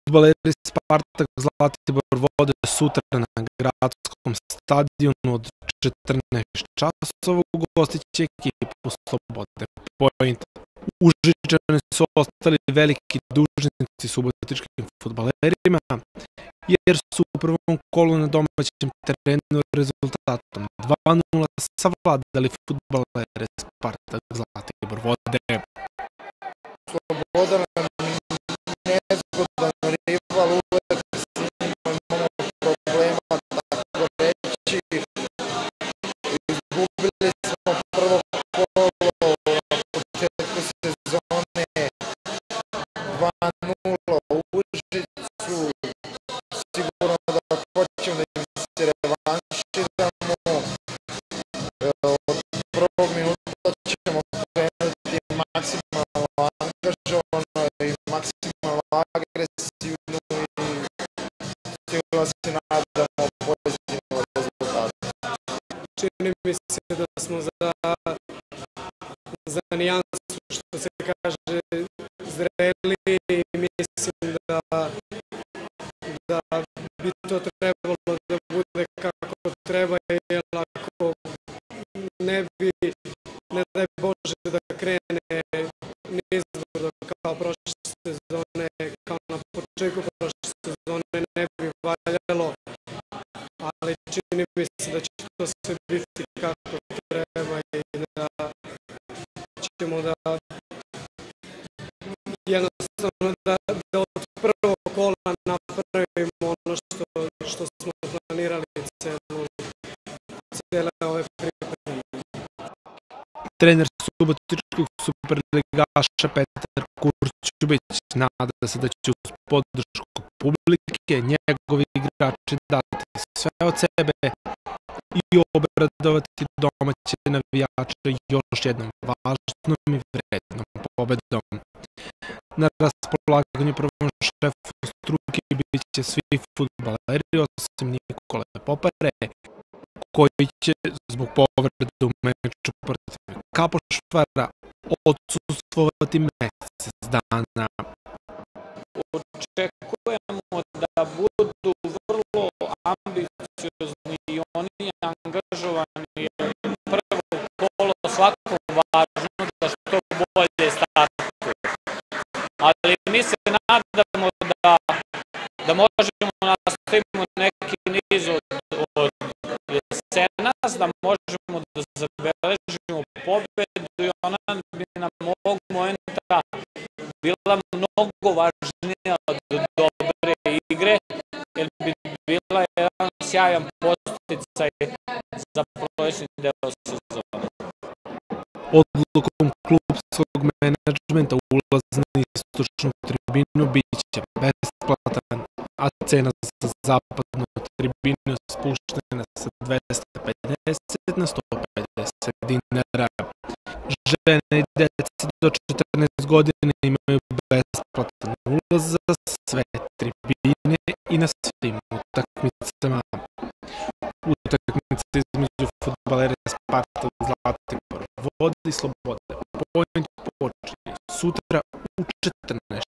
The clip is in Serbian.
Fudbaleri Spartak Zlatibor vode sutra na gradskom stadionu od 14 časova. Ugostit će ekipu Slobode Point. Užičani su ostali veliki dužnici subotičkim fudbalerima, jer su u prvom kolu na domaćem terenu rezultatom 2:0 savladali fudbalere Spartak Zlatibor vode. Sloboda nam nezgodan rival, uvek s njima imamo problema, tako reći. Izgubili smo prvo kolo na početku sezone 2:0 u Užicu. Sigurno da hoćemo da im se revanširamo. Od prvog minuta ćemo krenuti maksimalno angažovano i maksimalno agresivno i sigurno se nadamo pozitivnom rezultatu. Čini mi se da smo za nijansu, što se kaže, zreli i mislim da bi to trebalo da bude kako treba, jer ako ne daj Bože da krene nizbrdo kao prošle sezone, kao na početku prošle sezone, ne bi valjalo, ali čini mi se da će to sve biti kako treba i da ćemo da jednostavno da od prvog kola napravimo ono što smo planirali cele ove pripreme. Trener subotičkog superligaša Petar Kurćubić nada se da će uz podršku publike njegovi igrači dati sve od sebe i obradovati domaće navijače još jednom važnom i vrednom pobedom. Na raspolaganju prvom šefu struke bit će svi fudbaleri osim Nikole Popare, koji će zbog povrede u meču protiv Kapošvara odsustvovati mesec dana. Očekujemo da budu vrlo ambiciozni i oni angažovani. Prvo kolo svako važno da što bolje startuje. Ali mi se nadamo da možemo nastavimo neki niz od jesenas, da možemo da zabeležimo pobedu i ona bi nam ovog momenta bila mnogo važnija od dobre igre, jer bi bila jedan sjajan posticaj za prolećni deo sezone. Odlukom klubskog menadžmenta ulaz na istočnu tribinu biće besplatan, a cena za zapadnu tribinu spuštena sa 250 na 150 dinara. Žene i dece do 14 godina imaju besplatan ulaz za sve tribine i na svim utakmicama. Utakmica između fudbalera Spartak Zlatibor vode i Slobode Point počinje sutra u 14